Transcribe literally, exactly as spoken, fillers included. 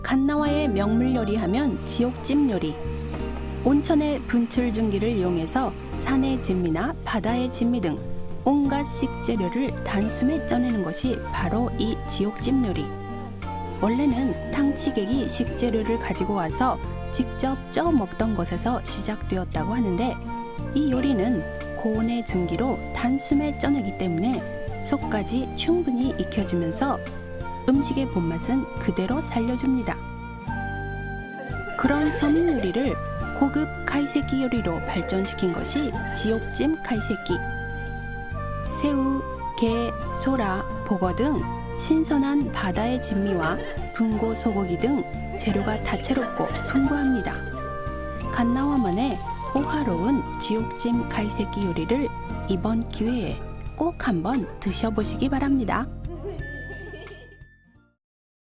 갓나와의 명물 요리하면 지옥찜 요리. 온천의 분출 증기를 이용해서 산의 진미나 바다의 진미 등 온갖 식재료를 단숨에 쪄내는 것이 바로 이 지옥찜 요리. 원래는 탕치객이 식재료를 가지고 와서 직접 쪄 먹던 것에서 시작되었다고 하는데, 이 요리는 고온의 증기로 단숨에 쪄내기 때문에 속까지 충분히 익혀주면서 음식의 본맛은 그대로 살려줍니다. 그런 서민 요리를 고급 카이세키 요리로 발전시킨 것이 지옥찜 카이세키. 새우, 게, 소라, 복어 등 신선한 바다의 진미와 분고 소고기 등 재료가 다채롭고 풍부합니다. 갓나와만의 호화로운 지옥찜 카이세키 요리를 이번 기회에 꼭 한번 드셔보시기 바랍니다.